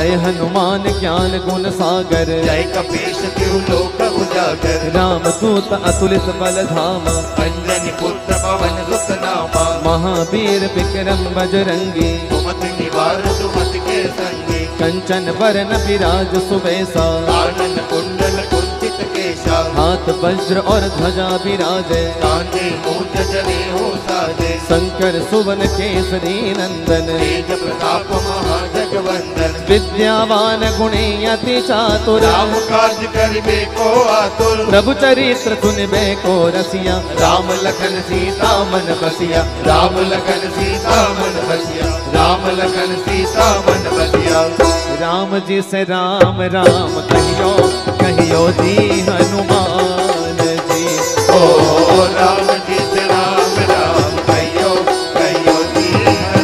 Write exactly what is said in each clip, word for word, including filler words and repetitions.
जय हनुमान ज्ञान गुण सागर, जय कपीश तिहु लोक उजागर, राम दूत अतुलित बल धामा, अंजनी पुत्र पवन सुत नामा, महावीर विक्रम बजरंगी, सुमति निवार सुमति के संगी, कंचन बरन विराज सुबेसा, कानन कुंडल कुंचित केशा, हाथ वज्र और ध्वजा विराजे, कांधे मूंज जनेऊ साजे, शंकर सुवन केसरी नंदन, तेज प्रताप महाजगवंदन, विद्यावान गुणी अति चातुर, राम काज करिबे को आतुर, प्रभु चरित्र सुनबे को रसिया, राम लखन सीता मन बसिया, राम लखन सीता मन बसिया, राम लखन सीता मन बसिया। राम जी से राम राम कहियो, कहियो जी हनुमान जी, ओ राम जी से राम राम कहियो, कहियो जी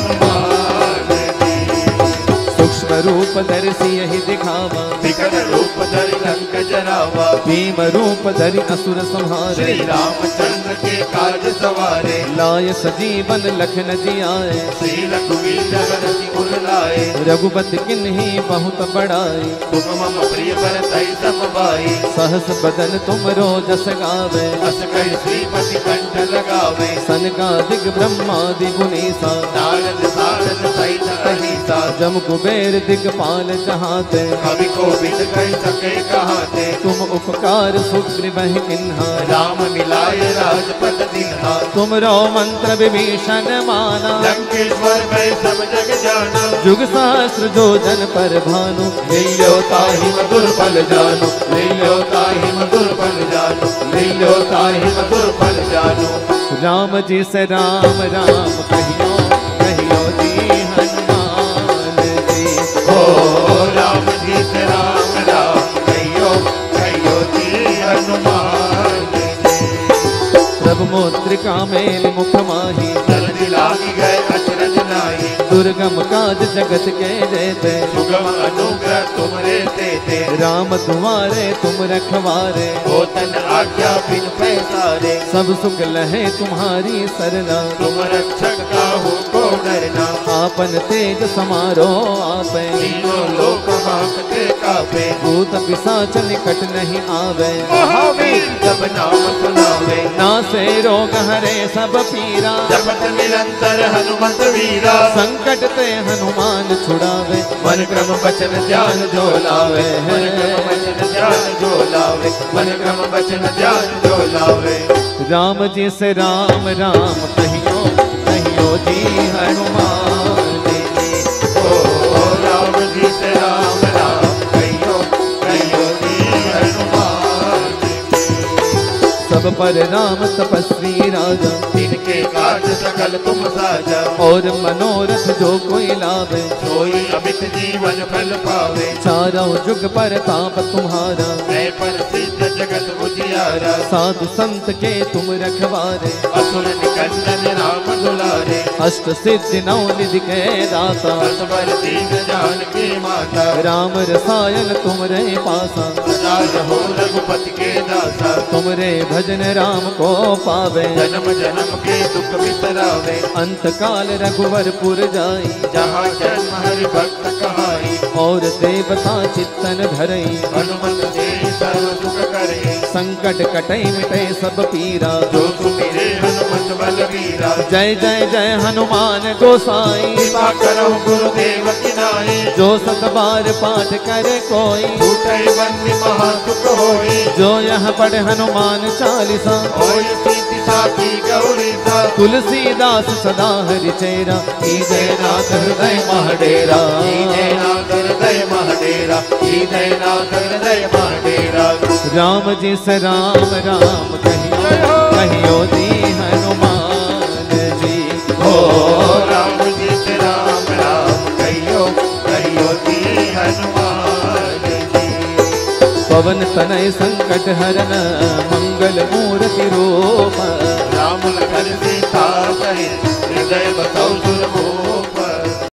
हनुमान जी। सूक्ष्म रूप धरि यही दिखावा, विकट रूप धरि लंक जरावा, भीम रूप धरि असुर संहारे, श्री रामचंद्र के काज सवारे, लाय सजीवन लखन जी आए, श्री रघुवीर हरषि उर लाए, रघुपति किन्हीं बहुत बड़ाई, तुम मम प्रिय भरतहि सम भाई, सहस बदन तुम रोजस गावे, अस कहि श्रीपति कंठ लगावे, सनकादिक ब्रह्मादि गुनीसा, नारद सारद सहित अहिसा, जम कुबेर दिगपाल जहाते, कवि कोविद कहि सके कहाते, तुम उपकार सुग्रीव किन्हा, राम मिलाय राजपद दिन्हा, तुम रो मंत्र विभीषण माना, लंकेश्वर भय सब जग जाना, जुग सहस्त्र जो जन पर भानु, लियो ताहि मधुर फल जानो, लियो ताहि मधुर फल जानो, लियो ताहि मधुर फल जानो। राम जी से राम राम कहियो, कहियो जी हनुमान जी, ओ राम जी से राम राम कहियो, कहियो जी हनुमान जी। प्रभु मुद्रिका मेल मुख माही, जल्दी लागी गए अचरज नाही, दुर्गम काज जगत के जेते, सुगम अनुग्रह तुमरे तेते, राम तुम्हारे तुम रखवारे, होतन आज्ञा बिन पैसारे, सब सुख लहे तुम्हारी सरना, तुम रक्षक काहू को डरना, आपन तेज समारो आपे, तीनों लोक हांकते कापे, भूत पिशाच निकट नहीं आवे, महावीर जब नाम सुनावे, नासे रोग हरे सब पीरा, जपत निरंतर हनुमत वीरा, संकट ते हनुमान छुड़ावे, मन क्रम वचन ध्यान जो लावे, मन क्रम वचन ध्यान जो लावे, मन क्रम वचन ध्यान जो लावे। राम जी से राम राम कहियो, कहियो जी हनुमान जी, ओ राम जी से राम राम कहियो, कहियो जी हनुमान जी। सब पर राम तपस्वी राजा, तिनके काज सकल तुम साजा, और मनोरथ जो कोई लावे, सोई अमित जीवन फल पावे, चारों जुग पर ताप तुम्हारा, मैं पर सिद्ध जगत उजियारा, साधु संत के तुम रखवारे, असुर निकंदन राम दुलारे, अष्ट सिद्धि नौ निधि के दाता, असवर दीन जान की माता, राम रसायन तुम रे पासा, सदा रहो रघुपति के दासा, तुमरे भजन राम को पावे, जन्म जन्म के दुख बिसरावे, अंत काल रघुवरपुर जाई, जहाँ जन्म हरि भक्त कहाई, और देवता चित्तन धरई, हनुमत से सर्व सुख करे, संकट कटई मिटे सब पीरा, जो सुमिरे हनुमत बलवीरा, जय जय जय हनुमान गोसाई, कृपा करो गुरुदेव की नाई, जो सत बार पाठ करे कोई, छूटे बंदी महासुख होई, जो यह पढ़े हनुमान चालीसा, होई सीति साखी गौरी सा, तुलसीदास सदा हरि चेरा, कीजय नाथ हृदय महडेरा, कीजय नाथ हृदय महडेरा, कीजय नाथ हृदय महडेरा। राम जी से राम राम कहियो, कहियो जी हनुमान जी, ओ राम जी से राम राम कहियो, कहियो जी हनुमान जी। पवन तनय संकट हरन मंगल मूर्ति रूप, राम लखन सीता सहित हृदय बसौ